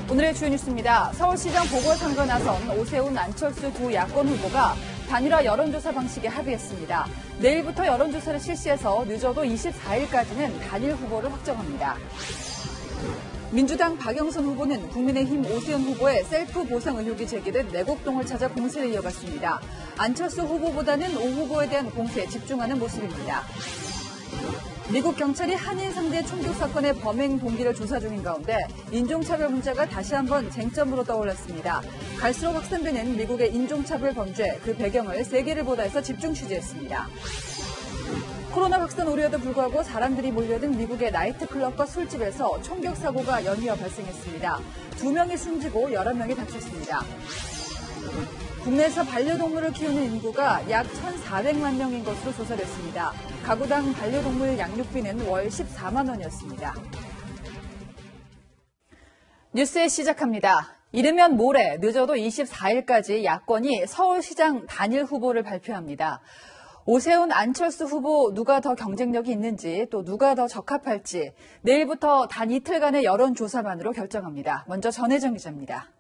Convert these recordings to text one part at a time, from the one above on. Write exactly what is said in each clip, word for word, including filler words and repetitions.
오늘의 주요 뉴스입니다. 서울시장 보궐선거 나선 오세훈, 안철수 두 야권 후보가 단일화 여론조사 방식에 합의했습니다. 내일부터 여론조사를 실시해서 늦어도 이십사일까지는 단일 후보를 확정합니다. 민주당 박영선 후보는 국민의힘 오세훈 후보의 셀프 보상 의혹이 제기된 내곡동을 찾아 공세를 이어갔습니다. 안철수 후보보다는 오 후보에 대한 공세에 집중하는 모습입니다. 미국 경찰이 한인 상대 총격 사건의 범행 동기를 조사 중인 가운데 인종차별 문제가 다시 한번 쟁점으로 떠올랐습니다. 갈수록 확산되는 미국의 인종차별 범죄, 그 배경을 세계를 보다에서 집중 취재했습니다. 코로나 확산 우려에도 불구하고 사람들이 몰려든 미국의 나이트클럽과 술집에서 총격 사고가 연이어 발생했습니다. 두 명이 숨지고 여러 명이 다쳤습니다. 국내에서 반려동물을 키우는 인구가 약 천사백만 명인 것으로 조사됐습니다. 가구당 반려동물 양육비는 월 십사만 원이었습니다. 뉴스 시작합니다. 이르면 모레, 늦어도 이십사일까지 야권이 서울시장 단일 후보를 발표합니다. 오세훈, 안철수 후보 누가 더 경쟁력이 있는지 또 누가 더 적합할지 내일부터 단 이틀간의 여론조사만으로 결정합니다. 먼저 전혜정 기자입니다.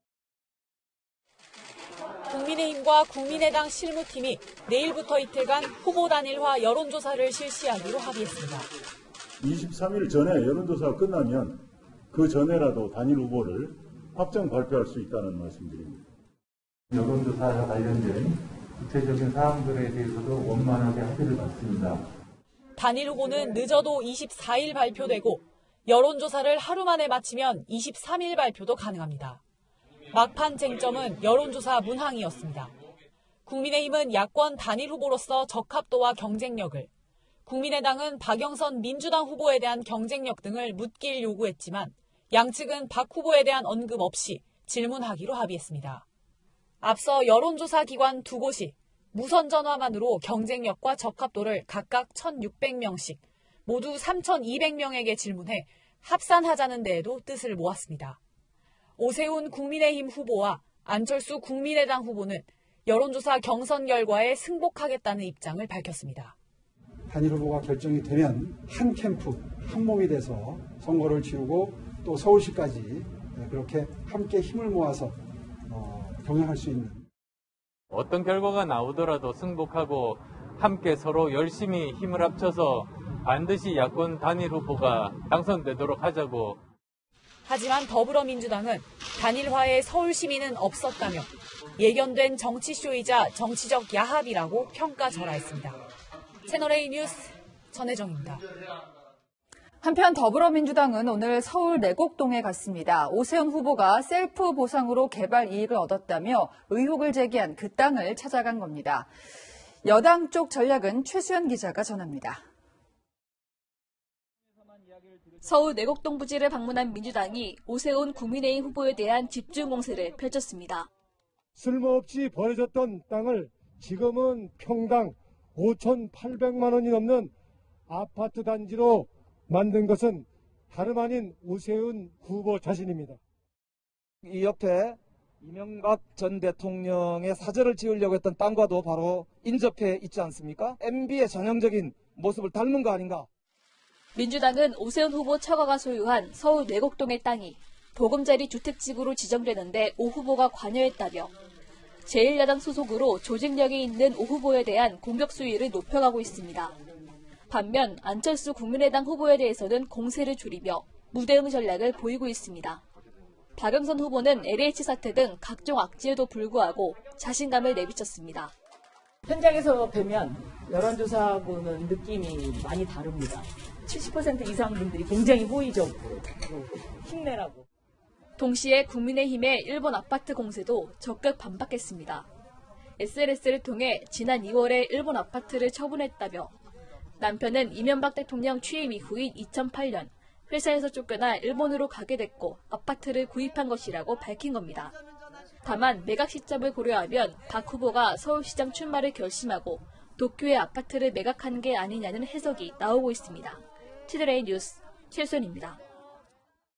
국민의힘과 국민의당 실무팀이 내일부터 이틀간 후보 단일화 여론조사를 실시하기로 합의했습니다. 이십삼일 전에 여론조사가 끝나면 그 전에라도 단일 후보를 확정 발표할 수 있다는 말씀드립니다. 여론조사와 관련된 구체적인 사항들에 대해서도 원만하게 합의를 받습니다. 단일 후보는 늦어도 이십사일 발표되고 여론조사를 하루 만에 마치면 이십삼일 발표도 가능합니다. 막판 쟁점은 여론조사 문항이었습니다. 국민의힘은 야권 단일 후보로서 적합도와 경쟁력을, 국민의당은 박영선 민주당 후보에 대한 경쟁력 등을 묻길 요구했지만 양측은 박 후보에 대한 언급 없이 질문하기로 합의했습니다. 앞서 여론조사 기관 두 곳이 무선 전화만으로 경쟁력과 적합도를 각각 천육백 명씩 모두 삼천이백 명에게 질문해 합산하자는 데에도 뜻을 모았습니다. 오세훈 국민의힘 후보와 안철수 국민의당 후보는 여론조사 경선 결과에 승복하겠다는 입장을 밝혔습니다. 단일 후보가 결정이 되면 한 캠프, 한 몸이 돼서 선거를 치르고 또 서울시까지 그렇게 함께 힘을 모아서 어, 경영할 수 있는. 어떤 결과가 나오더라도 승복하고 함께 서로 열심히 힘을 합쳐서 반드시 야권 단일 후보가 당선되도록 하자고. 하지만 더불어민주당은 단일화에 서울 시민은 없었다며 예견된 정치쇼이자 정치적 야합이라고 평가절하했습니다. 채널A 뉴스 전혜정입니다. 한편 더불어민주당은 오늘 서울 내곡동에 갔습니다. 오세훈 후보가 셀프 보상으로 개발 이익을 얻었다며 의혹을 제기한 그 땅을 찾아간 겁니다. 여당 쪽 전략은 최수연 기자가 전합니다. 서울 내곡동 부지를 방문한 민주당이 오세훈 국민의힘 후보에 대한 집중 공세를 펼쳤습니다. 쓸모없이 버려졌던 땅을 지금은 평당 오천팔백만 원이 넘는 아파트 단지로 만든 것은 다름 아닌 오세훈 후보 자신입니다. 이 옆에 이명박 전 대통령의 사절을 지으려고 했던 땅과도 바로 인접해 있지 않습니까? 엠비의 전형적인 모습을 닮은 거 아닌가? 민주당은 오세훈 후보 처가가 소유한 서울 내곡동의 땅이 보금자리 주택지구로 지정되는데 오 후보가 관여했다며 제일 야당 소속으로 조직력이 있는 오 후보에 대한 공격 수위를 높여가고 있습니다. 반면 안철수 국민의당 후보에 대해서는 공세를 줄이며 무대응 전략을 보이고 있습니다. 박영선 후보는 엘에이치 사태 등 각종 악재에도 불구하고 자신감을 내비쳤습니다. 현장에서 뵈면 여론조사하고는 느낌이 많이 다릅니다. 칠십 퍼센트 이상 분들이 굉장히 호의적으로 힘내라고. 동시에 국민의힘의 일본 아파트 공세도 적극 반박했습니다. 에스엔에스를 통해 지난 이월에 일본 아파트를 처분했다며 남편은 이명박 대통령 취임 이후인 이천팔 년 회사에서 쫓겨나 일본으로 가게 됐고 아파트를 구입한 것이라고 밝힌 겁니다. 다만 매각 시점을 고려하면 박 후보가 서울시장 출마를 결심하고 도쿄의 아파트를 매각한 게 아니냐는 해석이 나오고 있습니다. 채널A 뉴스 최수연입니다.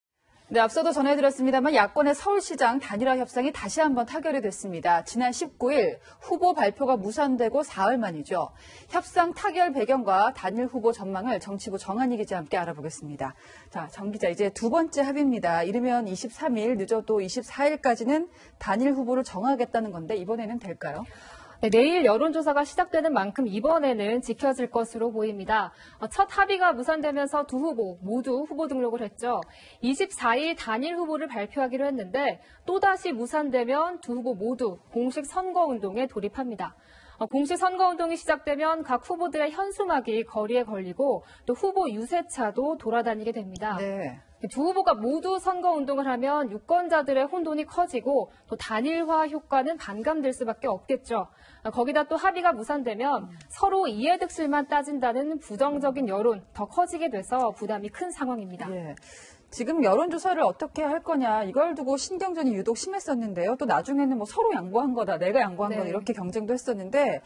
네, 앞서도 전해드렸습니다만 야권의 서울시장 단일화 협상이 다시 한번 타결이 됐습니다. 지난 십구 일 후보 발표가 무산되고 사흘 만이죠. 협상 타결 배경과 단일 후보 전망을 정치부 정한희 기자와 함께 알아보겠습니다. 자, 정 기자, 이제 두 번째 합의입니다. 이르면 이십삼 일, 늦어도 이십사 일까지는 단일 후보를 정하겠다는 건데 이번에는 될까요? 네, 내일 여론조사가 시작되는 만큼 이번에는 지켜질 것으로 보입니다. 첫 합의가 무산되면서 두 후보 모두 후보 등록을 했죠. 이십사 일 단일 후보를 발표하기로 했는데 또다시 무산되면 두 후보 모두 공식 선거운동에 돌입합니다. 공식 선거운동이 시작되면 각 후보들의 현수막이 거리에 걸리고 또 후보 유세차도 돌아다니게 됩니다. 네. 두 후보가 모두 선거운동을 하면 유권자들의 혼돈이 커지고 또 단일화 효과는 반감될 수밖에 없겠죠. 거기다 또 합의가 무산되면 서로 이해득실만 따진다는 부정적인 여론 더 커지게 돼서 부담이 큰 상황입니다. 예. 지금 여론조사를 어떻게 할 거냐 이걸 두고 신경전이 유독 심했었는데요. 또 나중에는 뭐 서로 양보한 거다, 내가 양보한 네. 거다 이렇게 경쟁도 했었는데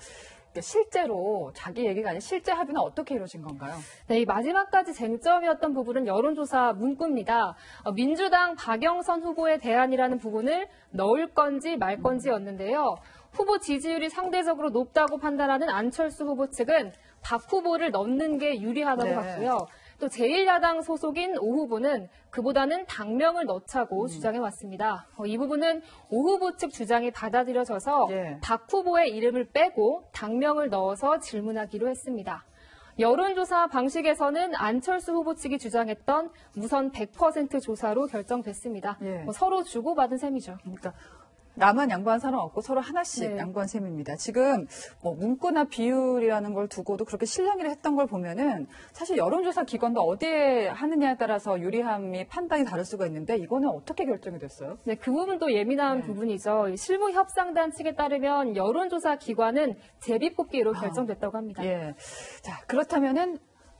실제로 자기 얘기가 아니라 실제 합의는 어떻게 이루어진 건가요? 네, 이 마지막까지 쟁점이었던 부분은 여론조사 문구입니다. 어, 민주당 박영선 후보의 대안이라는 부분을 넣을 건지 말 건지였는데요. 후보 지지율이 상대적으로 높다고 판단하는 안철수 후보 측은 박 후보를 넣는 게 유리하다고 네. 봤고요. 또 제일 야당 소속인 오 후보는 그보다는 당명을 넣자고 음. 주장해왔습니다. 어, 이 부분은 오 후보 측 주장이 받아들여져서 네. 박 후보의 이름을 빼고 당명을 넣어서 질문하기로 했습니다. 여론조사 방식에서는 안철수 후보 측이 주장했던 무선 백 퍼센트 조사로 결정됐습니다. 예. 뭐 서로 주고받은 셈이죠. 그러니까 나만 양보한 사람 없고 서로 하나씩 네. 양보한 셈입니다. 지금 뭐 문구나 비율이라는 걸 두고도 그렇게 실랑이를 했던 걸 보면은 사실 여론조사 기관도 어디에 하느냐에 따라서 유리함이 판단이 다를 수가 있는데 이거는 어떻게 결정이 됐어요? 네, 그 부분도 예민한 네. 부분이죠. 실무협상단 측에 따르면 여론조사 기관은 제비뽑기로 아. 결정됐다고 합니다. 예. 자, 그렇다면은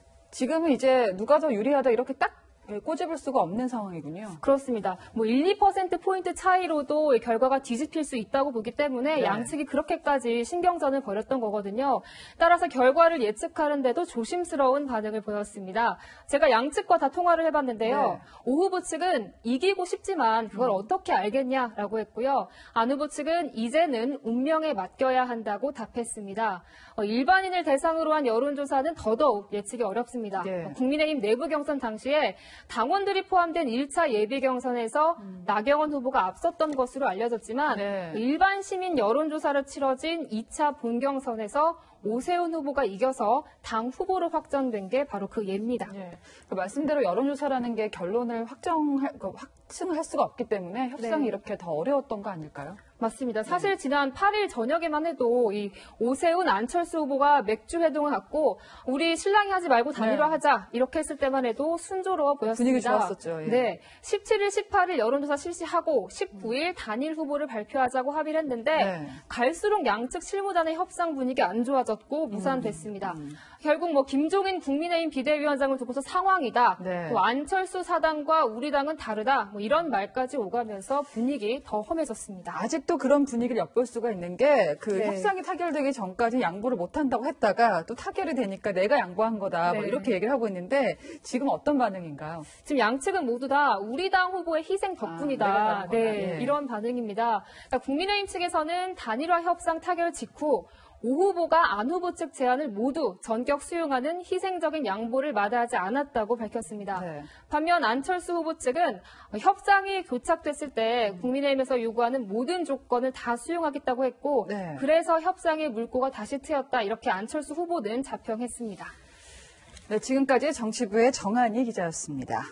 지금은 이제 누가 더 유리하다 이렇게 딱 꼬집을 수가 없는 상황이군요. 그렇습니다. 뭐 일, 이 퍼센트 포인트 차이로도 결과가 뒤집힐 수 있다고 보기 때문에 네. 양측이 그렇게까지 신경전을 벌였던 거거든요. 따라서 결과를 예측하는데도 조심스러운 반응을 보였습니다. 제가 양측과 다 통화를 해봤는데요. 네. 오 후보 측은 이기고 싶지만 그걸 음. 어떻게 알겠냐라고 했고요. 안 후보 측은 이제는 운명에 맡겨야 한다고 답했습니다. 어, 일반인을 대상으로 한 여론조사는 더더욱 예측이 어렵습니다. 네. 어, 국민의힘 내부 경선 당시에 당원들이 포함된 일 차 예비 경선에서 음. 나경원 후보가 앞섰던 것으로 알려졌지만 네. 일반 시민 여론조사로 치러진 이 차 본경선에서 오세훈 후보가 이겨서 당 후보로 확정된 게 바로 그 예입니다. 예. 그 말씀대로 여론조사라는 게 결론을 확정할, 그 확증할 수가 없기 때문에 협상이 네. 이렇게 더 어려웠던 거 아닐까요? 맞습니다. 사실 지난 팔 일 저녁에만 해도 이 오세훈, 안철수 후보가 맥주 회동을 갖고 우리 실랑이 하지 말고 단일화하자 이렇게 했을 때만 해도 순조로워 보였습니다. 분위기 좋았었죠. 예. 네, 십칠 일, 십팔 일 여론조사 실시하고 십구 일 단일 후보를 발표하자고 합의를 했는데 네. 갈수록 양측 실무단의 협상 분위기 안 좋아졌고 무산됐습니다. 음. 결국 뭐 김종인 국민의힘 비대위원장을 두고서 상황이다. 네. 또 안철수 사당과 우리 당은 다르다. 뭐 이런 말까지 오가면서 분위기 더 험해졌습니다. 아직도 그런 분위기를 엿볼 수가 있는 게 그 네. 협상이 타결되기 전까지 양보를 못한다고 했다가 또 타결이 되니까 내가 양보한 거다 뭐 네. 이렇게 얘기를 하고 있는데 지금 어떤 반응인가요? 지금 양측은 모두 다 우리 당 후보의 희생 덕분이다. 아, 내가 다른 거다. 네, 예. 이런 반응입니다. 그러니까 국민의힘 측에서는 단일화 협상 타결 직후 오 후보가 안 후보 측 제안을 모두 전격 수용하는 희생적인 양보를 마다하지 않았다고 밝혔습니다. 네. 반면 안철수 후보 측은 협상이 교착됐을 때 국민의힘에서 요구하는 모든 조건을 다 수용하겠다고 했고 네. 그래서 협상의 물꼬가 다시 트였다. 이렇게 안철수 후보는 자평했습니다. 네, 지금까지 정치부의 정한희 기자였습니다.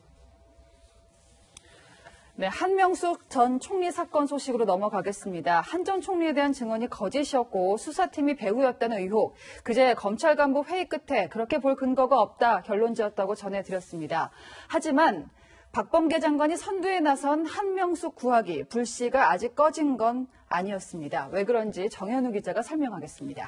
네, 한명숙 전 총리 사건 소식으로 넘어가겠습니다. 한 전 총리에 대한 증언이 거짓이었고 수사팀이 배후였다는 의혹. 그제 검찰 간부 회의 끝에 그렇게 볼 근거가 없다 결론지었다고 전해드렸습니다. 하지만 박범계 장관이 선두에 나선 한명숙 구하기 불씨가 아직 꺼진 건 아니었습니다. 왜 그런지 정현우 기자가 설명하겠습니다.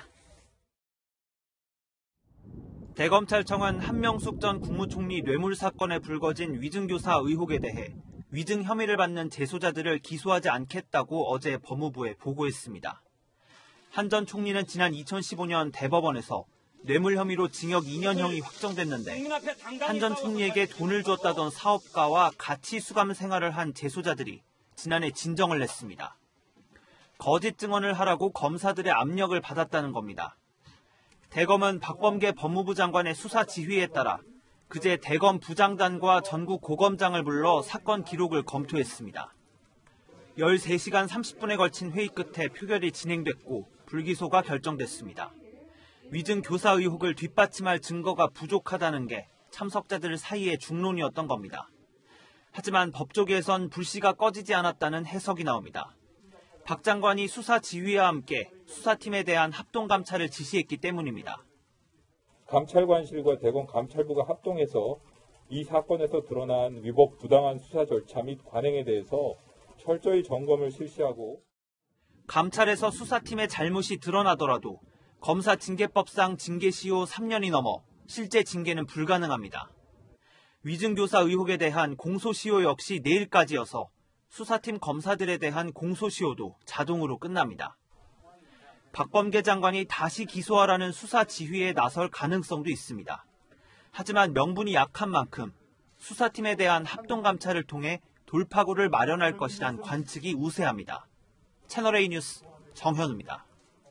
대검찰 청은 한명숙 전 국무총리 뇌물 사건에 불거진 위증교사 의혹에 대해 위증 혐의를 받는 재소자들을 기소하지 않겠다고 어제 법무부에 보고했습니다. 한 전 총리는 지난 이천십오 년 대법원에서 뇌물 혐의로 징역 이 년형이 확정됐는데 한 전 총리에게 돈을 줬다던 사업가와 같이 수감 생활을 한 재소자들이 지난해 진정을 냈습니다. 거짓 증언을 하라고 검사들의 압력을 받았다는 겁니다. 대검은 박범계 법무부 장관의 수사 지휘에 따라 그제 대검 부장단과 전국 고검장을 불러 사건 기록을 검토했습니다. 열세 시간 삼십 분에 걸친 회의 끝에 표결이 진행됐고 불기소가 결정됐습니다. 위증 교사 의혹을 뒷받침할 증거가 부족하다는 게 참석자들 사이의 중론이었던 겁니다. 하지만 법조계에선 불씨가 꺼지지 않았다는 해석이 나옵니다. 박 장관이 수사 지휘와 함께 수사팀에 대한 합동감찰을 지시했기 때문입니다. 감찰관실과 대검 감찰부가 합동해서 이 사건에서 드러난 위법 부당한 수사 절차 및 관행에 대해서 철저히 점검을 실시하고 감찰에서 수사팀의 잘못이 드러나더라도 검사징계법상 징계시효 삼 년이 넘어 실제 징계는 불가능합니다. 위증교사 의혹에 대한 공소시효 역시 내일까지여서 수사팀 검사들에 대한 공소시효도 자동으로 끝납니다. 박범계 장관이 다시 기소하라는 수사 지휘에 나설 가능성도 있습니다. 하지만 명분이 약한 만큼 수사팀에 대한 합동감찰을 통해 돌파구를 마련할 것이란 관측이 우세합니다. 채널A 뉴스 정현우입니다.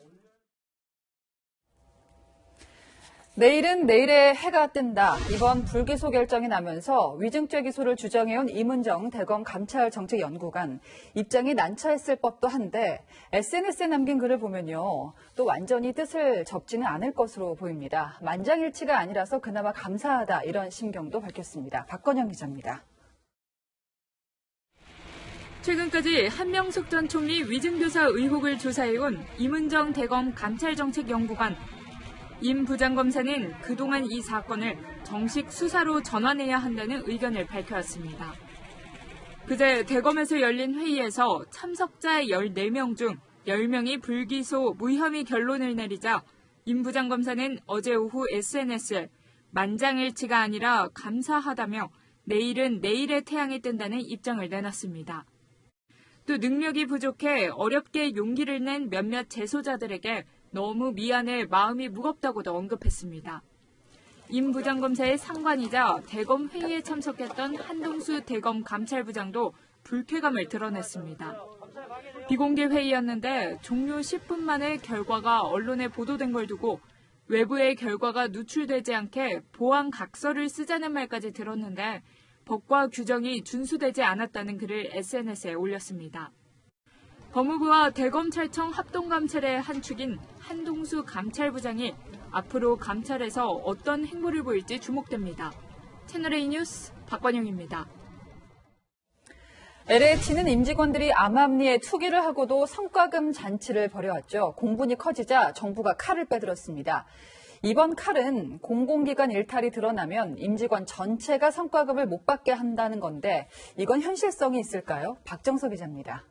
내일은 내일의 해가 뜬다. 이번 불기소 결정이 나면서 위증죄 기소를 주장해온 이문정 대검 감찰정책연구관 입장이 난처했을 법도 한데 에스엔에스에 남긴 글을 보면요. 또 완전히 뜻을 접지는 않을 것으로 보입니다. 만장일치가 아니라서 그나마 감사하다 이런 심경도 밝혔습니다. 박건영 기자입니다. 최근까지 한명숙 전 총리 위증교사 의혹을 조사해온 이문정 대검 감찰정책연구관 임 부장검사는 그동안 이 사건을 정식 수사로 전환해야 한다는 의견을 밝혀왔습니다. 그제 대검에서 열린 회의에서 참석자 열네 명 중 열 명이 불기소 무혐의 결론을 내리자 임 부장검사는 어제 오후 에스엔에스에 만장일치가 아니라 감사하다며 내일은 내일의 태양이 뜬다는 입장을 내놨습니다. 또 능력이 부족해 어렵게 용기를 낸 몇몇 재소자들에게 너무 미안해 마음이 무겁다고도 언급했습니다. 임 부장검사의 상관이자 대검 회의에 참석했던 한동수 대검 감찰부장도 불쾌감을 드러냈습니다. 비공개 회의였는데 종료 십 분 만에 결과가 언론에 보도된 걸 두고 외부의 결과가 누출되지 않게 보안 각서를 쓰자는 말까지 들었는데 법과 규정이 준수되지 않았다는 글을 에스엔에스에 올렸습니다. 법무부와 대검찰청 합동감찰의 한 축인 한동수 감찰부장이 앞으로 감찰에서 어떤 행보를 보일지 주목됩니다. 채널A 뉴스 박관영입니다. 엘에이치는 임직원들이 암암리에 투기를 하고도 성과금 잔치를 벌여왔죠. 공분이 커지자 정부가 칼을 빼들었습니다. 이번 칼은 공공기관 일탈이 드러나면 임직원 전체가 성과급을 못 받게 한다는 건데 이건 현실성이 있을까요? 박정석 기자입니다.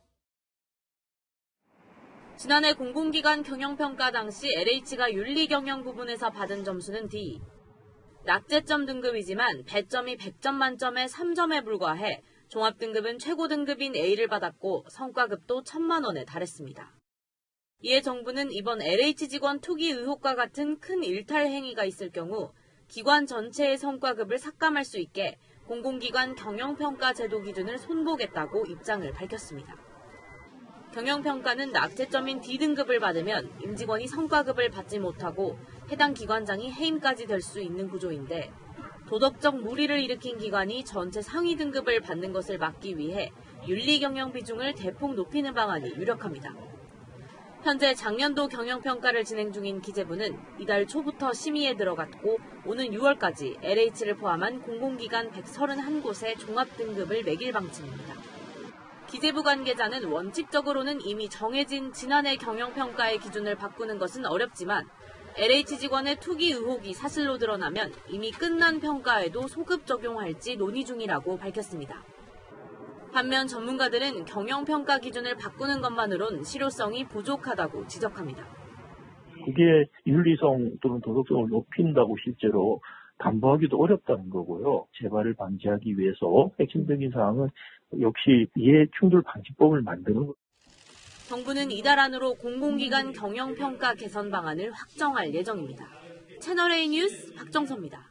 지난해 공공기관 경영평가 당시 엘에이치가 윤리경영 부분에서 받은 점수는 D. 낙제점 등급이지만 배점이 백 점 만점에 삼 점에 불과해 종합등급은 최고 등급인 A를 받았고 성과급도 천만 원에 달했습니다. 이에 정부는 이번 엘에이치 직원 투기 의혹과 같은 큰 일탈 행위가 있을 경우 기관 전체의 성과급을 삭감할 수 있게 공공기관 경영평가 제도 기준을 손보겠다고 입장을 밝혔습니다. 경영평가는 낙제점인 D등급을 받으면 임직원이 성과급을 받지 못하고 해당 기관장이 해임까지 될 수 있는 구조인데 도덕적 무리를 일으킨 기관이 전체 상위 등급을 받는 것을 막기 위해 윤리경영 비중을 대폭 높이는 방안이 유력합니다. 현재 작년도 경영평가를 진행 중인 기재부는 이달 초부터 심의에 들어갔고 오는 유월까지 엘에이치를 포함한 공공기관 백삼십일 곳에 종합등급을 매길 방침입니다. 기재부 관계자는 원칙적으로는 이미 정해진 지난해 경영평가의 기준을 바꾸는 것은 어렵지만 엘에이치 직원의 투기 의혹이 사실로 드러나면 이미 끝난 평가에도 소급 적용할지 논의 중이라고 밝혔습니다. 반면 전문가들은 경영평가 기준을 바꾸는 것만으론 실효성이 부족하다고 지적합니다. 그게 윤리성 또는 도덕성을 높인다고 실제로 담보하기도 어렵다는 거고요. 재발을 방지하기 위해서 핵심적인 사항은 역시 이해 충돌 방지법을 만드는 것. 정부는 이달 안으로 공공기관 경영평가 개선 방안을 확정할 예정입니다. 채널A 뉴스 박정서입니다.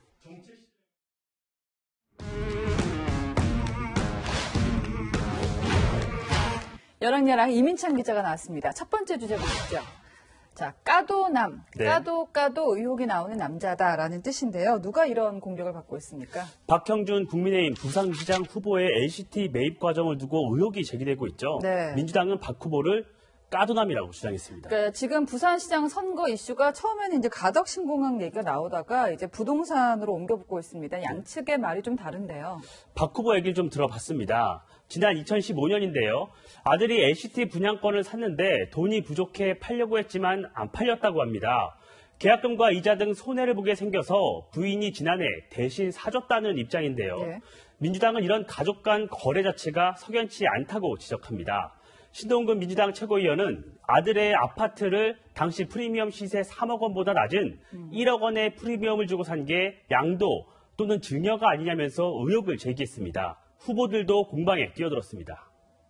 여랑여랑 이민찬 기자가 나왔습니다. 첫 번째 주제 보시죠. 자, 까도남, 네. 까도 까도 의혹이 나오는 남자다라는 뜻인데요. 누가 이런 공격을 받고 있습니까? 박형준 국민의힘 부산시장 후보의 엘시티 매입 과정을 두고 의혹이 제기되고 있죠. 네. 민주당은 박 후보를 까도남이라고 주장했습니다. 그러니까 지금 부산시장 선거 이슈가 처음에는 이제 가덕 신공항 얘기가 나오다가 이제 부동산으로 옮겨붙고 있습니다. 양측의 말이 좀 다른데요. 박 후보 얘기를 좀 들어봤습니다. 지난 이천십오 년인데요. 아들이 엘시티 분양권을 샀는데 돈이 부족해 팔려고 했지만 안 팔렸다고 합니다. 계약금과 이자 등 손해를 보게 생겨서 부인이 지난해 대신 사줬다는 입장인데요. 네. 민주당은 이런 가족 간 거래 자체가 석연치 않다고 지적합니다. 신동근 민주당 최고위원은 아들의 아파트를 당시 프리미엄 시세 삼억 원보다 낮은 음. 일억 원의 프리미엄을 주고 산 게 양도 또는 증여가 아니냐면서 의혹을 제기했습니다. 후보들도 공방에 뛰어들었습니다.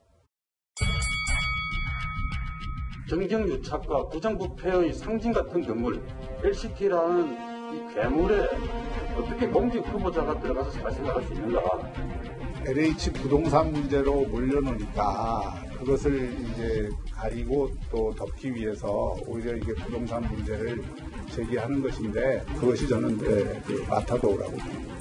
정경유착과 부정부패의 상징 같은 건물 엘시티라는 이 괴물에 어떻게 공직 후보자가 들어가서 잘 생각할 수 있는가? 엘에이치 부동산 문제로 몰려놓으니까 그것을 이제 가리고 또 덮기 위해서 오히려 이게 부동산 문제를 제기하는 것인데 그것이 저는 네, 그 마타도라고 봅니다.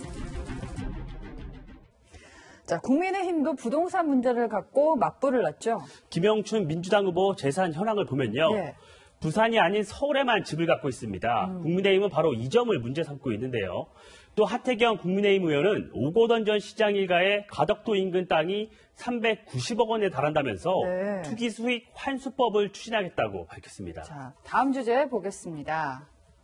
자, 국민의힘도 부동산 문제를 갖고 맞불을 놨죠. 김영춘 민주당 후보 재산 현황을 보면요. 네. 부산이 아닌 서울에만 집을 갖고 있습니다. 음. 국민의힘은 바로 이 점을 문제 삼고 있는데요. 또 하태경 국민의힘 의원은 오고던 전 시장 일가의 가덕도 인근 땅이 삼백구십억 원에 달한다면서 네. 투기 수익 환수법을 추진하겠다고 밝혔습니다. 자, 다음 주제 보겠습니다.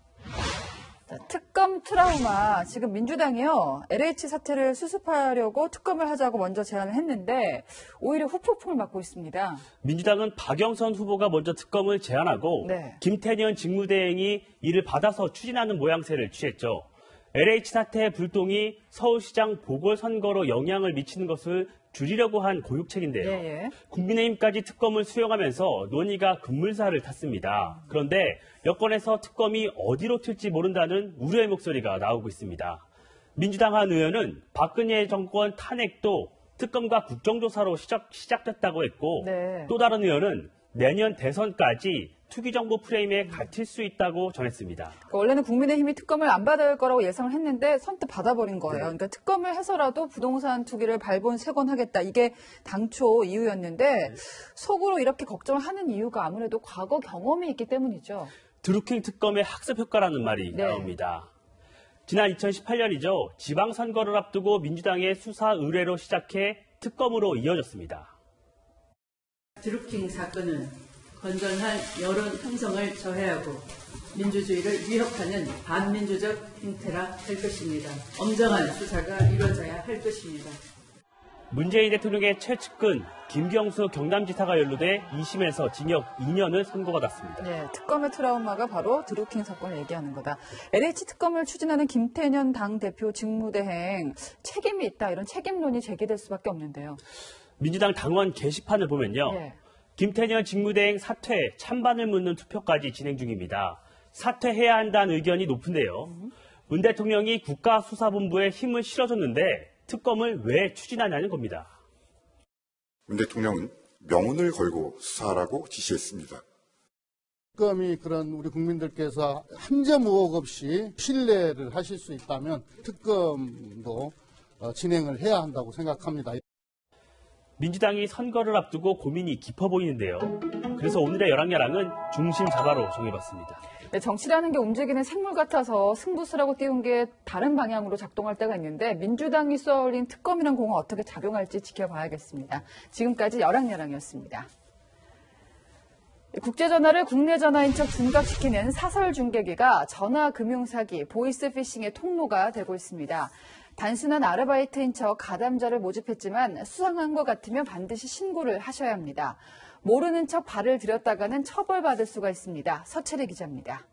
자, 특검 트라우마. 지금 민주당이요. 엘에이치 사태를 수습하려고 특검을 하자고 먼저 제안을 했는데 오히려 후폭풍을 맞고 있습니다. 민주당은 박영선 후보가 먼저 특검을 제안하고 네. 김태년 직무대행이 이를 받아서 추진하는 모양새를 취했죠. 엘에이치 사태의 불똥이 서울시장 보궐선거로 영향을 미치는 것을 줄이려고 한 고육책인데요. 예, 예. 국민의힘까지 특검을 수용하면서 논의가 급물살을 탔습니다. 그런데 여권에서 특검이 어디로 튈지 모른다는 우려의 목소리가 나오고 있습니다. 민주당 한 의원은 박근혜 정권 탄핵도 특검과 국정조사로 시작, 시작됐다고 했고 네. 또 다른 의원은 내년 대선까지 투기 정보 프레임에 갇힐 수 있다고 전했습니다. 그러니까 원래는 국민의힘이 특검을 안 받을 거라고 예상을 했는데 선뜻 받아버린 거예요. 그러니까 특검을 해서라도 부동산 투기를 발본색원하겠다. 이게 당초 이유였는데 속으로 이렇게 걱정을 하는 이유가 아무래도 과거 경험이 있기 때문이죠. 드루킹 특검의 학습 효과라는 말이 네. 나옵니다. 지난 이천십팔 년이죠. 지방선거를 앞두고 민주당의 수사 의뢰로 시작해 특검으로 이어졌습니다. 드루킹 사건은 건전한 여론 형성을 저해하고 민주주의를 위협하는 반민주적 행태라 할 것입니다. 엄정한 수사가 이루어져야 할 것입니다. 문재인 대통령의 최측근 김경수 경남지사가 연루돼 이 심에서 징역 이 년을 선고받았습니다. 네, 특검의 트라우마가 바로 드루킹 사건을 얘기하는 거다. 엘에이치 특검을 추진하는 김태년 당대표 직무대행 책임이 있다. 이런 책임론이 제기될 수밖에 없는데요. 민주당 당원 게시판을 보면요. 네. 김태년 직무대행 사퇴, 찬반을 묻는 투표까지 진행 중입니다. 사퇴해야 한다는 의견이 높은데요. 문 대통령이 국가수사본부에 힘을 실어줬는데 특검을 왜 추진하냐는 겁니다. 문 대통령은 명운을 걸고 수사하라고 지시했습니다. 특검이 그런 우리 국민들께서 함정 의혹 없이 신뢰를 하실 수 있다면 특검도 진행을 해야 한다고 생각합니다. 민주당이 선거를 앞두고 고민이 깊어 보이는데요. 그래서 오늘의 열왕야랑은 중심 잡아로 정해봤습니다. 네, 정치라는 게 움직이는 생물 같아서 승부수라고 띄운 게 다른 방향으로 작동할 때가 있는데 민주당이 쏘아올린 특검이란 공은 어떻게 작용할지 지켜봐야겠습니다. 지금까지 열왕야랑이었습니다. 국제전화를 국내 전화인 척 둔갑시키는 사설 중계기가 전화금융사기, 보이스피싱의 통로가 되고 있습니다. 단순한 아르바이트인 척 가담자를 모집했지만 수상한 것 같으면 반드시 신고를 하셔야 합니다. 모르는 척 발을 들였다가는 처벌받을 수가 있습니다. 서채리 기자입니다.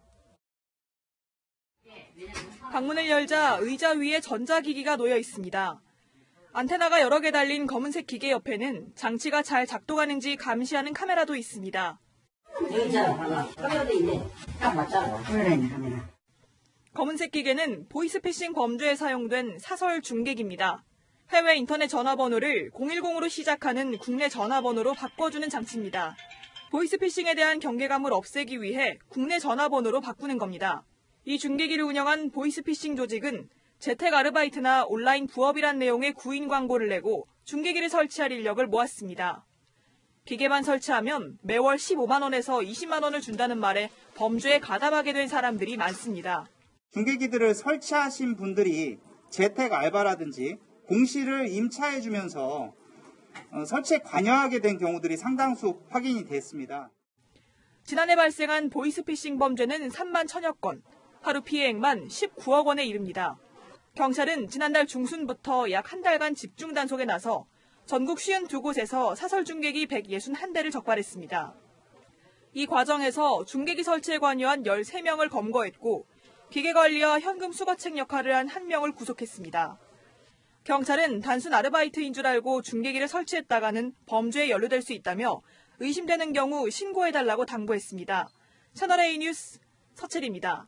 방문을 열자 의자 위에 전자기기가 놓여 있습니다. 안테나가 여러 개 달린 검은색 기계 옆에는 장치가 잘 작동하는지 감시하는 카메라도 있습니다. 여기 있잖아, 카메라도 있네. 딱 맞잖아. 카메라 있네, 카메라. 검은색 기계는 보이스피싱 범죄에 사용된 사설 중계기입니다. 해외 인터넷 전화번호를 공일공으로 시작하는 국내 전화번호로 바꿔주는 장치입니다. 보이스피싱에 대한 경계감을 없애기 위해 국내 전화번호로 바꾸는 겁니다. 이 중계기를 운영한 보이스피싱 조직은 재택 아르바이트나 온라인 부업이란 내용의 구인 광고를 내고 중계기를 설치할 인력을 모았습니다. 기계만 설치하면 매월 십오만 원에서 이십만 원을 준다는 말에 범죄에 가담하게 된 사람들이 많습니다. 중계기들을 설치하신 분들이 재택 알바라든지 공시를 임차해주면서 설치에 관여하게 된 경우들이 상당수 확인이 됐습니다. 지난해 발생한 보이스피싱 범죄는 삼만 천여 건, 하루 피해액만 십구억 원에 이릅니다. 경찰은 지난달 중순부터 약 한 달간 집중 단속에 나서 전국 오십이 곳에서 사설 중계기 백육십일 대를 적발했습니다. 이 과정에서 중계기 설치에 관여한 열세 명을 검거했고 기계관리와 현금 수거책 역할을 한 한 명을 구속했습니다. 경찰은 단순 아르바이트인 줄 알고 중계기를 설치했다가는 범죄에 연루될 수 있다며 의심되는 경우 신고해달라고 당부했습니다. 채널A 뉴스 서채리입니다.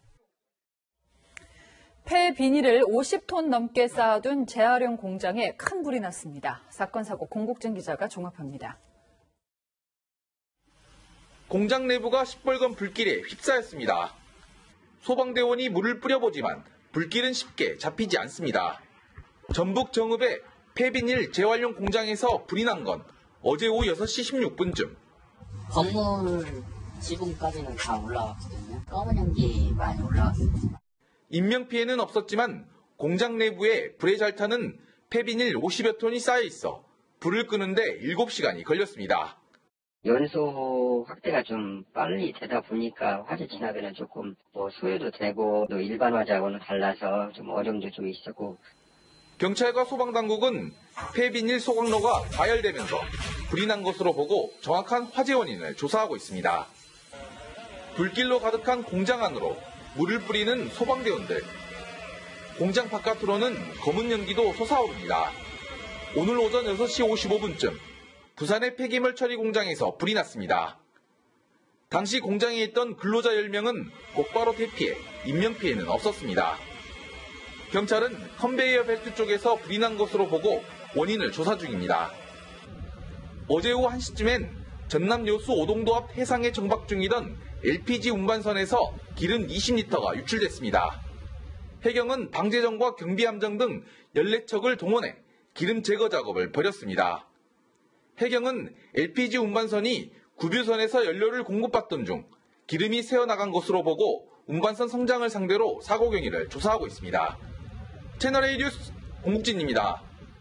폐 비닐을 오십 톤 넘게 쌓아둔 재활용 공장에 큰 불이 났습니다. 사건 사고 공국진 기자가 종합합니다. 공장 내부가 시뻘건 불길에 휩싸였습니다. 소방대원이 물을 뿌려보지만 불길은 쉽게 잡히지 않습니다. 전북 정읍의 폐비닐 재활용 공장에서 불이 난 건 어제 오후 여섯 시 십육 분쯤. 건물 지붕까지는 다 올라왔거든요. 검은 연기 많이 올라왔습니다. 인명피해는 없었지만 공장 내부에 불에 잘 타는 폐비닐 오십여 톤이 쌓여 있어 불을 끄는데 일곱 시간이 걸렸습니다. 연소 확대가 좀 빨리 되다 보니까 화재 진압에는 조금 뭐 소요도 되고 또 일반 화재하고는 달라서 좀 어려움도 좀 있었고. 경찰과 소방당국은 폐비닐 소각로가 가열되면서 불이 난 것으로 보고 정확한 화재 원인을 조사하고 있습니다. 불길로 가득한 공장 안으로 물을 뿌리는 소방대원들. 공장 바깥으로는 검은 연기도 솟아오릅니다. 오늘 오전 여섯 시 오십오 분쯤 부산의 폐기물 처리 공장에서 불이 났습니다. 당시 공장에 있던 근로자 열 명은 곧바로 대피해 인명피해는 없었습니다. 경찰은 컨베이어 벨트 쪽에서 불이 난 것으로 보고 원인을 조사 중입니다. 어제 오후 한 시쯤엔 전남 여수 오동도 앞 해상에 정박 중이던 엘피지 운반선에서 기름 이십 리터가 유출됐습니다. 해경은 방재정과 경비함정 등 열네 척을 동원해 기름 제거 작업을 벌였습니다. 해경은 엘피지 운반선이 구뷰선에서 연료를 공급받던 중 기름이 새어나간 것으로 보고 운반선 성장을 상대로 사고 경위를 조사하고 있습니다. 채널A 뉴스 공국진입니다.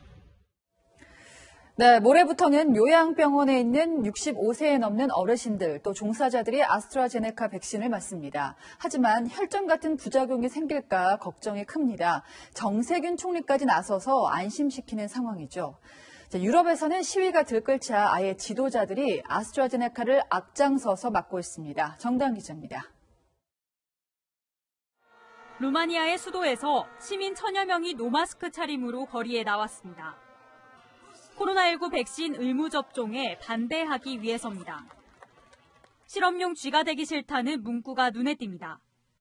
네, 모레부터는 요양병원에 있는 육십오 세에 넘는 어르신들 또 종사자들이 아스트라제네카 백신을 맞습니다. 하지만 혈전 같은 부작용이 생길까 걱정이 큽니다. 정세균 총리까지 나서서 안심시키는 상황이죠. 자, 유럽에서는 시위가 들끓자 아예 지도자들이 아스트라제네카를 앞장서서 맞고 있습니다. 정당 기자입니다. 루마니아의 수도에서 시민 천여 명이 노마스크 차림으로 거리에 나왔습니다. 코로나십구 백신 의무 접종에 반대하기 위해서입니다. 실험용 쥐가 되기 싫다는 문구가 눈에 띄니다.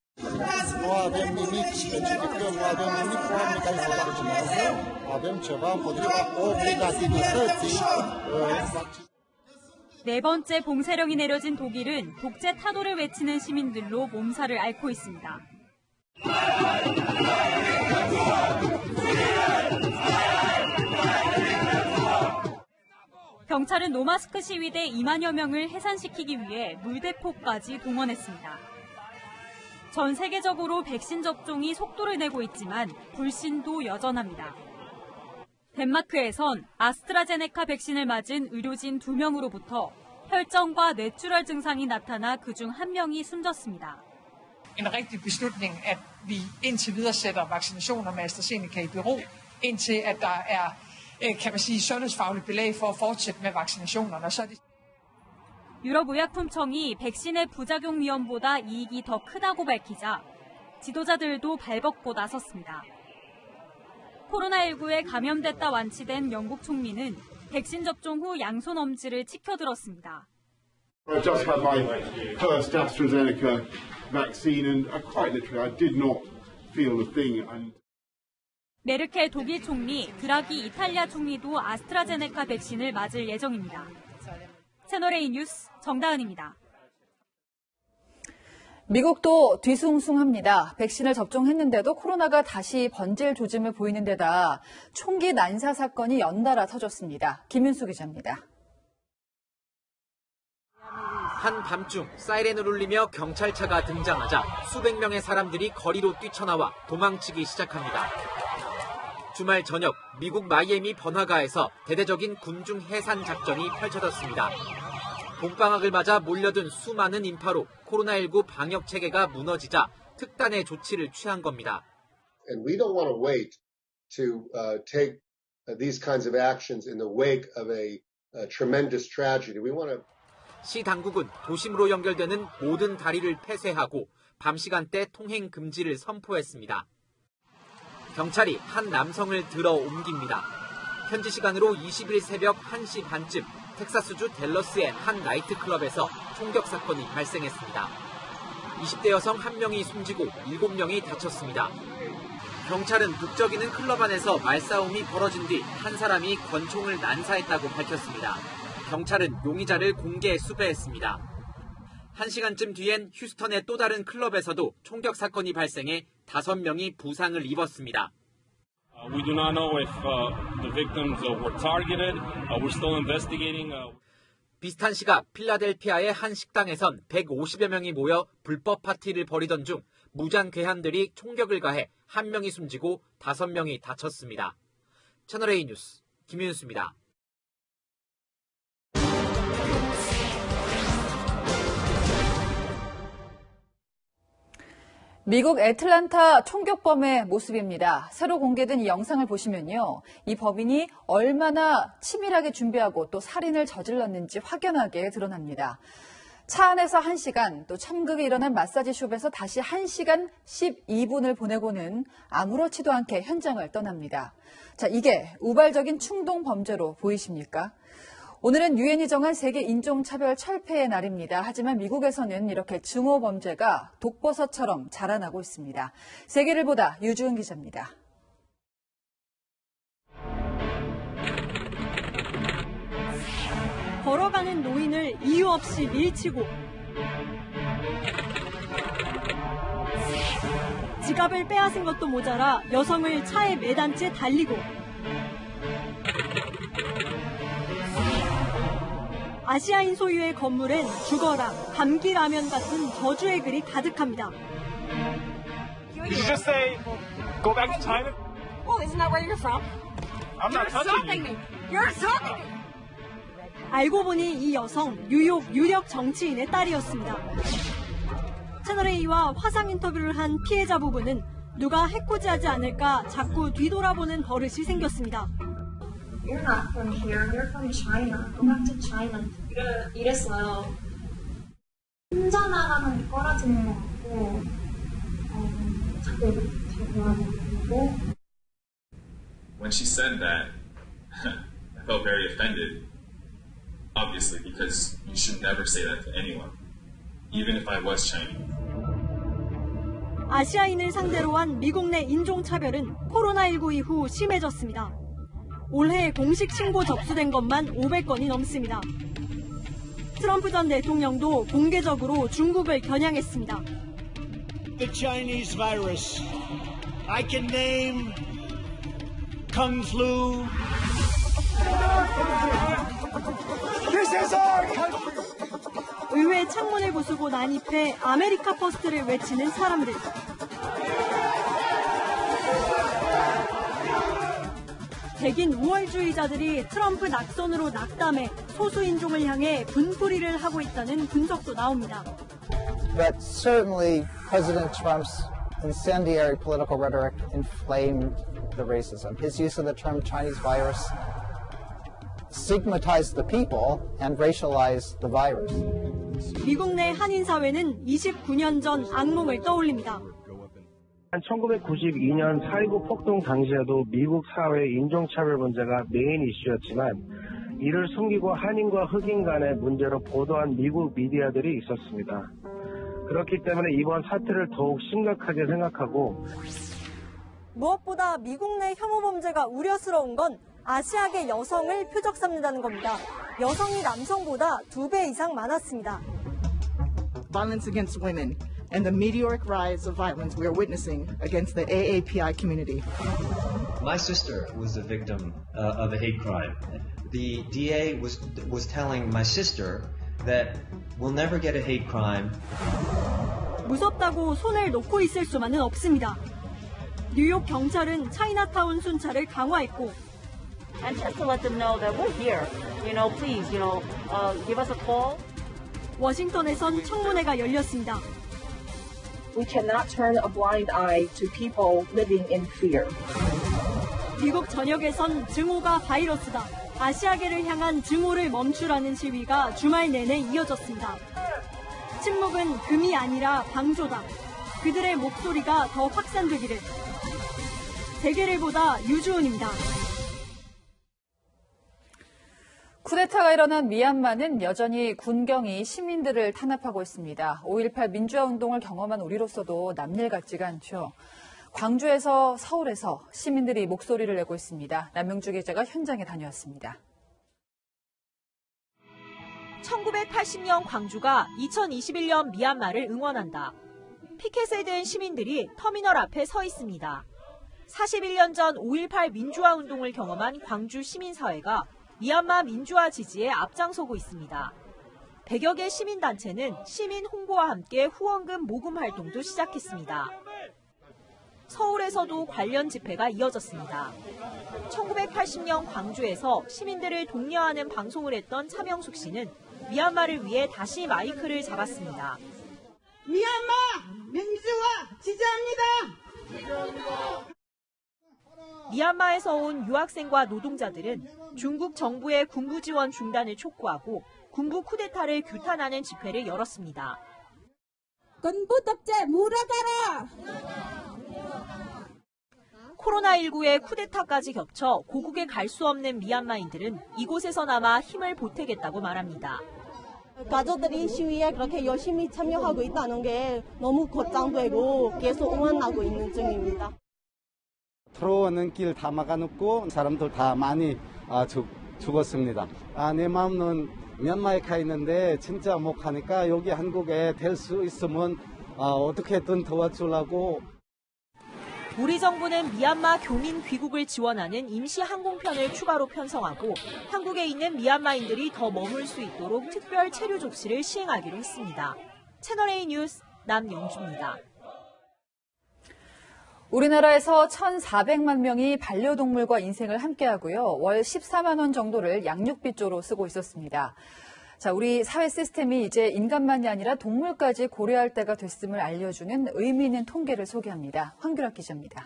네 번째 봉쇄령이 내려진 독일은 독재 타도를 외치는 시민들로 몸살을 앓고 있습니다. 경찰은 노마스크 시위대 이만여 명을 해산시키기 위해 물대포까지 동원했습니다. 전 세계적으로 백신 접종이 속도를 내고 있지만 불신도 여전합니다. 덴마크에선 아스트라제네카 백신을 맞은 의료진 두 명으로부터 혈전과 뇌출혈 증상이 나타나 그중 한 명이 숨졌습니다. En rigtig beslutning, at vi indtil videre sætter vaccinationer med AstraZeneca i bero, indtil at der er, kan man sige, sundhedsfagligt belæg for at fortsætte med vaccinationerne. Så det... 유럽의약품청이 백신의 부작용 위험보다 이익이 더 크다고 밝히자 지도자들도 발벗고 나섰습니다. 코로나십구에 감염됐다 완치된 영국 총리는 백신 접종 후 양손 엄지를 치켜들었습니다. I just had my first AstraZeneca vaccine and quite literally I did not feel the thing. I... 메르켈 독일 총리, 드라기 이탈리아 총리도 아스트라제네카 백신을 맞을 예정입니다. 채널A 뉴스 정다은입니다. 미국도 뒤숭숭합니다. 백신을 접종했는데도 코로나가 다시 번질 조짐을 보이는 데다 총기 난사 사건이 연달아 터졌습니다. 김윤수 기자입니다. 한밤중 사이렌을 울리며 경찰차가 등장하자 수백 명의 사람들이 거리로 뛰쳐나와 도망치기 시작합니다. 주말 저녁 미국 마이애미 번화가에서 대대적인 군중 해산 작전이 펼쳐졌습니다. 봄방학을 맞아 몰려든 수많은 인파로 코로나십구 방역 체계가 무너지자 특단의 조치를 취한 겁니다. And we don't want to wait to uh, take uh, these kinds of actions in the wake of a, a tremendous tragedy. We want to 시 당국은 도심으로 연결되는 모든 다리를 폐쇄하고 밤 시간대 통행 금지를 선포했습니다. 경찰이 한 남성을 들어 옮깁니다. 현지 시간으로 이십 일 새벽 한 시 반쯤 텍사스주 댈러스의 한 나이트클럽에서 총격 사건이 발생했습니다. 이십 대 여성 한 명이 숨지고 일곱 명이 다쳤습니다. 경찰은 북적이는 클럽 안에서 말싸움이 벌어진 뒤 한 사람이 권총을 난사했다고 밝혔습니다. 경찰은 용의자를 공개 수배했습니다. 한 시간쯤 뒤엔 휴스턴의 또 다른 클럽에서도 총격 사건이 발생해 다섯 명이 부상을 입었습니다. We do not know if uh, the victims uh, were targeted. Uh, we're still investigating. Uh... 비슷한 시각 필라델피아의 한 식당에선 백오십여 명이 모여 불법 파티를 벌이던 중 무장 괴한들이 총격을 가해 한 명이 숨지고 다섯 명이 다쳤습니다. 채널A 뉴스 김윤수입니다. 미국 애틀란타 총격범의 모습입니다. 새로 공개된 이 영상을 보시면요. 이 범인이 얼마나 치밀하게 준비하고 또 살인을 저질렀는지 확연하게 드러납니다. 차 안에서 한 시간, 또 참극이 일어난 마사지숍에서 다시 한 시간 십이 분을 보내고는 아무렇지도 않게 현장을 떠납니다. 자, 이게 우발적인 충동 범죄로 보이십니까? 오늘은 유엔이 정한 세계 인종차별 철폐의 날입니다. 하지만 미국에서는 이렇게 증오 범죄가 독버섯처럼 자라나고 있습니다. 세계를 보다 유주은 기자입니다. 걸어가는 노인을 이유 없이 밀치고 지갑을 빼앗은 것도 모자라 여성을 차에 매단 채 달리고 아시아인 소유의 건물엔 죽어라, 감기 라면 같은 저주의 글이 가득합니다. Did you just say go back to China? Oh, isn't that where you're from? I'm not touching you. You're assaulting me. 알고 보니 이 여성 뉴욕 유력 정치인의 딸이었습니다. 채널A와 화상 인터뷰를 한 피해자 부부는 누가 해코지하지 않을까 자꾸 뒤돌아보는 버릇이 생겼습니다. You're not from here. You're from China. Go back to China. 이래, 이랬어요. 혼자 나가면 꺼라지는 것 같고 어, 자꾸 대화하고. When she said that, I felt very offended. Obviously, because you should never say that to anyone, even if I was Chinese. 아시아인을 상대로 한 미국 내 인종차별은 코로나십구 이후 심해졌습니다. 올해 공식 신고 접수된 것만 오백 건이 넘습니다. 트럼프 전 대통령도 공개적으로 중국을 겨냥했습니다. The Chinese virus. I can name Kung Flu. This is our country. 의회 창문을 부수고 난입해 아메리카 퍼스트를 외치는 사람들. 백인 우월주의자들이 트럼프 낙선으로 낙담해 소수인종을 향해 분풀이를 하고 있다는 분석도 나옵니다. But certainly President Trump's incendiary political rhetoric inflamed the racism. His use of the term Chinese virus stigmatized the people and racialized the virus. 미국 내 한인 사회는 이십구 년 전 악몽을 떠올립니다. 천구백구십이 년 사일구 폭동 당시에도 미국 사회 인종차별 문제가 메인 이슈였지만 이를 숨기고 한인과 흑인 간의 문제로 보도한 미국 미디어들이 있었습니다. 그렇기 때문에 이번 사태를 더욱 심각하게 생각하고 무엇보다 미국 내 혐오 범죄가 우려스러운 건 아시아계 여성을 표적 삼는다는 겁니다. 여성이 남성보다 두 배 이상 많았습니다. Violence against women and the meteoric rise of violence we are witnessing against the A A P I community. My sister was the victim uh, of a hate crime. The D A was was telling my sister that we'll never get a hate crime. 무섭다고 손을 놓고 있을 수만은 없습니다. 뉴욕 경찰은 차이나타운 순찰을 강화했고 And just to let them know that we're here. You know, please, you know, uh, give us a call. 워싱턴에선 청문회가 열렸습니다. We cannot turn a blind eye to people living in fear. 미국 전역에선 증오가 바이러스다. 아시아계를 향한 증오를 멈추라는 시위가 주말 내내 이어졌습니다. 침묵은 금이 아니라 방조다. 그들의 목소리가 더 확산되기를. 세계를 보다 유주은입니다. 쿠데타가 일어난 미얀마는 여전히 군경이 시민들을 탄압하고 있습니다. 오일팔 민주화 운동을 경험한 우리로서도 남일 같지가 않죠. 광주에서 서울에서 시민들이 목소리를 내고 있습니다. 남명주 기자가 현장에 다녀왔습니다. 천구백팔십 년 광주가 이천이십일 년 미얀마를 응원한다. 피켓에 든 시민들이 터미널 앞에 서 있습니다. 사십일 년 전 오일팔 민주화 운동을 경험한 광주 시민사회가 미얀마 민주화 지지에 앞장서고 있습니다. 백여 개 시민단체는 시민 홍보와 함께 후원금 모금 활동도 시작했습니다. 서울에서도 관련 집회가 이어졌습니다. 천구백팔십 년 광주에서 시민들을 독려하는 방송을 했던 차명숙 씨는 미얀마를 위해 다시 마이크를 잡았습니다. 미얀마 민주화 지지합니다. 미얀마에서 온 유학생과 노동자들은 중국 정부의 군부 지원 중단을 촉구하고 군부 쿠데타를 규탄하는 집회를 열었습니다. 군부 독재 물러가라! 코로나십구의 쿠데타까지 겹쳐 고국에 갈 수 없는 미얀마인들은 이곳에서 남아 힘을 보태겠다고 말합니다. 가족들이 시위에 그렇게 열심히 참여하고 있다는 게 너무 걱정되고 계속 응원하고 있는 중입니다. 들어오는 길 다 막아놓고 사람들 다 많이 아, 죽, 죽었습니다. 아, 내 마음은 미얀마에 가 있는데 진짜 못 가니까 여기 한국에 될 수 있으면 아, 어떻게든 도와주려고. 우리 정부는 미얀마 교민 귀국을 지원하는 임시 항공편을 추가로 편성하고 한국에 있는 미얀마인들이 더 머물 수 있도록 특별 체류 조치를 시행하기로 했습니다. 채널A 뉴스 남영주입니다. 우리나라에서 천사백만 명이 반려동물과 인생을 함께하고요. 월 십사만 원 정도를 양육비조로 쓰고 있었습니다. 자, 우리 사회 시스템이 이제 인간만이 아니라 동물까지 고려할 때가 됐음을 알려주는 의미 있는 통계를 소개합니다. 황규락 기자입니다.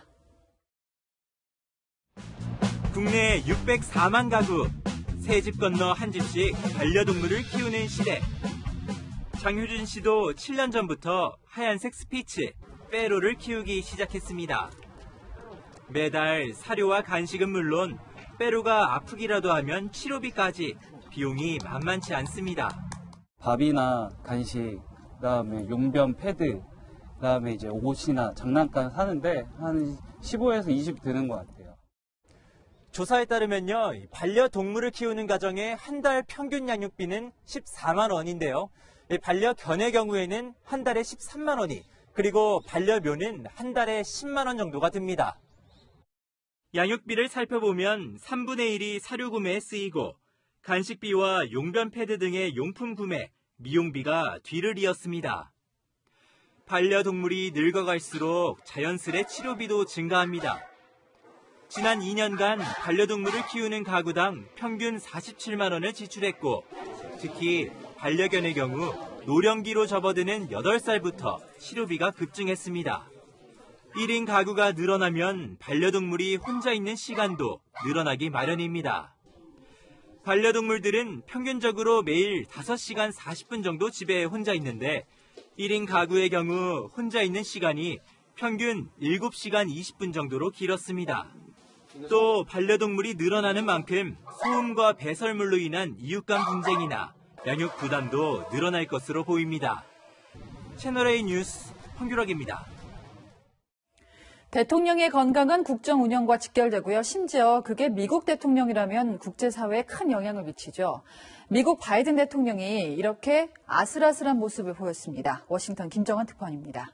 국내 육백사만 가구, 세 집 건너 한 집씩 반려동물을 키우는 시대. 장효준 씨도 칠 년 전부터 하얀색 스피츠, 빼로를 키우기 시작했습니다. 매달 사료와 간식은 물론 빼로가 아프기라도 하면 치료비까지 비용이 만만치 않습니다. 밥이나 간식, 그다음에 용변 패드, 그다음에 이제 옷이나 장난감 사는데 한 십오에서 이십 드는 것 같아요. 조사에 따르면요, 반려동물을 키우는 가정의 한 달 평균 양육비는 십사만 원인데요. 반려견의 경우에는 한 달에 십삼만 원이, 그리고 반려묘는 한 달에 십만 원 정도가 듭니다. 양육비를 살펴보면 삼분의 일이 사료 구매에 쓰이고 간식비와 용변 패드 등의 용품 구매, 미용비가 뒤를 이었습니다. 반려동물이 늙어갈수록 자연스레 치료비도 증가합니다. 지난 이 년간 반려동물을 키우는 가구당 평균 사십칠만 원을 지출했고, 특히 반려견의 경우 노령기로 접어드는 여덟 살부터 치료비가 급증했습니다. 일 인 가구가 늘어나면 반려동물이 혼자 있는 시간도 늘어나기 마련입니다. 반려동물들은 평균적으로 매일 다섯 시간 사십 분 정도 집에 혼자 있는데 일 인 가구의 경우 혼자 있는 시간이 평균 일곱 시간 이십 분 정도로 길었습니다. 또 반려동물이 늘어나는 만큼 소음과 배설물로 인한 이웃간 분쟁이나 양육 부담도 늘어날 것으로 보입니다. 채널A 뉴스 황규락입니다. 대통령의 건강은 국정 운영과 직결되고요. 심지어 그게 미국 대통령이라면 국제사회에 큰 영향을 미치죠. 미국 바이든 대통령이 이렇게 아슬아슬한 모습을 보였습니다. 워싱턴 김정한 특파원입니다.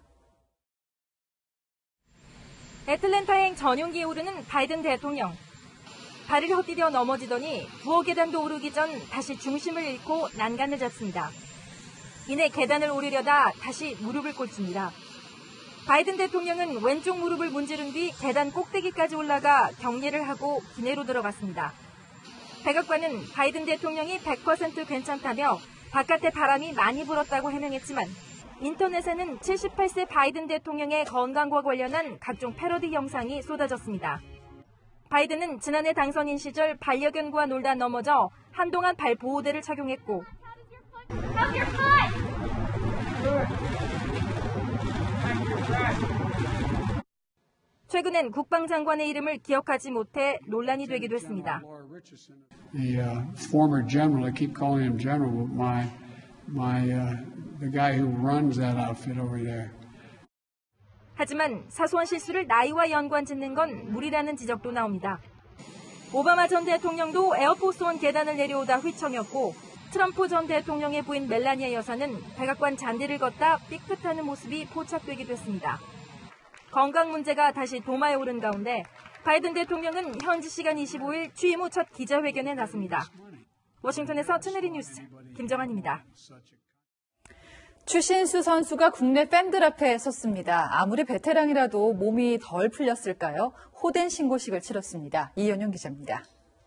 애틀랜타행 전용기에 오르는 바이든 대통령. 다리를 헛디뎌 넘어지더니 부엌 계단도 오르기 전 다시 중심을 잃고 난간을 잡습니다. 이내 계단을 오르려다 다시 무릎을 꿇습니다. 바이든 대통령은 왼쪽 무릎을 문지른 뒤 계단 꼭대기까지 올라가 격리를 하고 기내로 들어갔습니다. 백악관은 바이든 대통령이 백 퍼센트 괜찮다며 바깥에 바람이 많이 불었다고 해명했지만 인터넷에는 칠십팔 세 바이든 대통령의 건강과 관련한 각종 패러디 영상이 쏟아졌습니다. 바이든은 지난해 당선인 시절 반려견과 놀다 넘어져 한동안 발 보호대를 착용했고 최근엔 국방장관의 이름을 기억하지 못해 논란이 되기도 했습니다. The uh, former general, I keep calling him general, but my my uh, the guy who runs that outfit over there. 하지만 사소한 실수를 나이와 연관짓는 건 무리라는 지적도 나옵니다. 오바마 전 대통령도 에어포스원 계단을 내려오다 휘청였고 트럼프 전 대통령의 부인 멜라니아 여사는 백악관 잔디를 걷다 삐끗하는 모습이 포착되기도 했습니다. 건강 문제가 다시 도마에 오른 가운데 바이든 대통령은 현지 시간 이십오 일 취임 후 첫 기자회견에 나섭니다. 워싱턴에서 채널A 뉴스 김정한입니다. 추신수 선수가 국내 팬들 앞에 섰습니다. 아무리 베테랑이라도 몸이 덜 풀렸을까요? 호된 신고식을 치렀습니다. 이현용 기자입니다.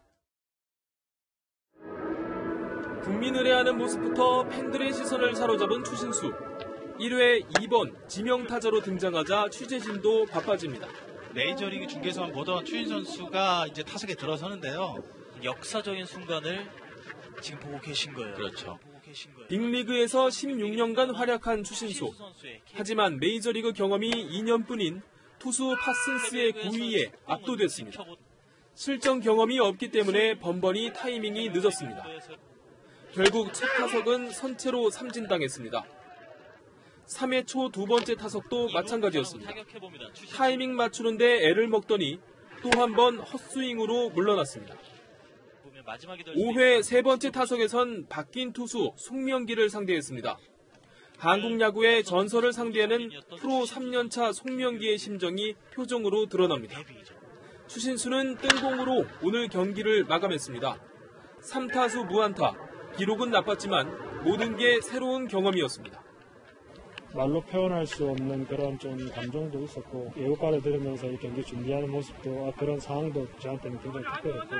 국민을 해하는 모습부터 팬들의 시선을 사로잡은 추신수. 일 회 이 번 지명타자로 등장하자 취재진도 바빠집니다. 메이저리그 중계에서만 보던 추신 선수가 이제 타석에 들어서는데요. 역사적인 순간을 지금 보고 계신 거예요. 그렇죠. 빅리그에서 십육 년간 활약한 추신수. 하지만 메이저리그 경험이 이 년뿐인 투수 파슨스의 구위에 압도됐습니다. 실전 경험이 없기 때문에 번번이 타이밍이 늦었습니다. 결국 첫 타석은 선체로 삼진당했습니다. 삼 회 초 두 번째 타석도 마찬가지였습니다. 타이밍 맞추는데 애를 먹더니 또 한 번 헛스윙으로 물러났습니다. 오 회 세 번째 타석에선 바뀐 투수 송명기를 상대했습니다. 한국 야구의 전설을 상대하는 프로 삼 년차 송명기의 심정이 표정으로 드러납니다. 추신수는 뜬공으로 오늘 경기를 마감했습니다. 삼 타수 무안타, 기록은 나빴지만 모든 게 새로운 경험이었습니다. 말로 표현할 수 없는 그런 좀 감정도 있었고 예고가를 들으면서 이 경기 준비하는 모습도 그런 상황도 저한테는 굉장히 특별했고요.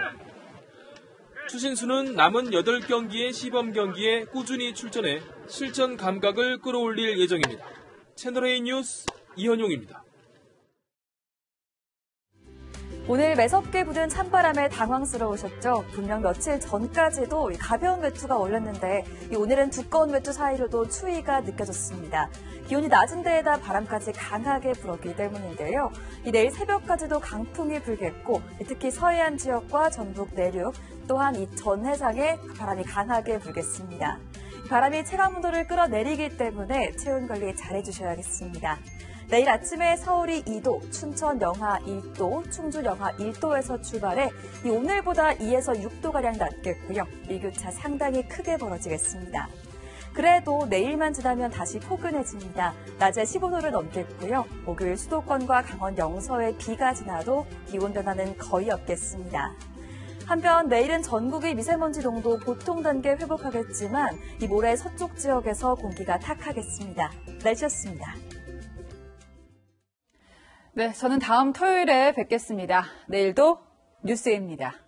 추신수는 남은 여덟 경기의 시범 경기에 꾸준히 출전해 실전 감각을 끌어올릴 예정입니다. 채널A 뉴스 이현용입니다. 오늘 매섭게 부는 찬바람에 당황스러우셨죠? 분명 며칠 전까지도 가벼운 외투가 어울렸는데 오늘은 두꺼운 외투 사이로도 추위가 느껴졌습니다. 기온이 낮은 데에다 바람까지 강하게 불었기 때문인데요. 이 내일 새벽까지도 강풍이 불겠고 특히 서해안 지역과 전북 내륙 또한 이 전 해상에 바람이 강하게 불겠습니다. 바람이 체감온도를 끌어내리기 때문에 체온 관리 잘해주셔야겠습니다. 내일 아침에 서울이 이 도, 춘천 영하 일 도, 충주 영하 일 도에서 출발해 이 오늘보다 이에서 육 도가량 낮겠고요. 일교차 상당히 크게 벌어지겠습니다. 그래도 내일만 지나면 다시 포근해집니다. 낮에 십오 도를 넘겠고요. 목요일 수도권과 강원 영서에 비가 지나도 기온 변화는 거의 없겠습니다. 한편 내일은 전국의 미세먼지 농도 보통 단계 회복하겠지만 이 모레 서쪽 지역에서 공기가 탁하겠습니다. 날씨였습니다. 네, 저는 다음 토요일에 뵙겠습니다. 내일도 뉴스입니다.